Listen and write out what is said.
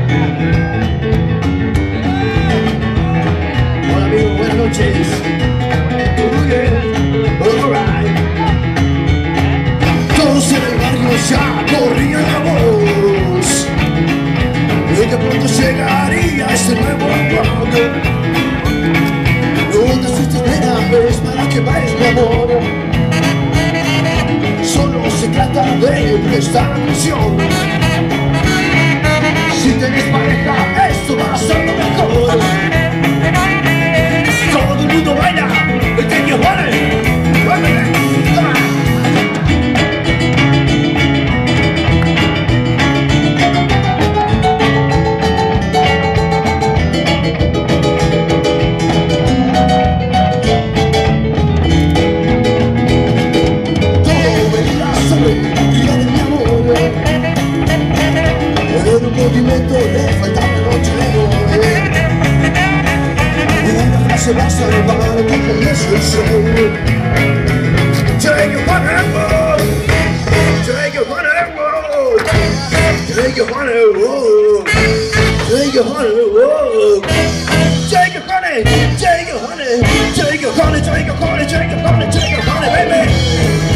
Hola amigos, buenas noches. Alright. Todos en el barrio ya corrían la voz de que pronto llegaría ese nuevo amor. No te asustes, nena, es para que vayas, mi amor. Solo se trata de prestar atención. Si tenés pareja, esto va a ser lo mejor. Todo el mundo baila, el que yo vale. Le falta la noche una frase va a salvar que comience el show. Take your honey road, take your honey road, take your honey road, take your honey road, take your honey, take your honey, take your honey, take your honey, take your honey, take your honey, baby.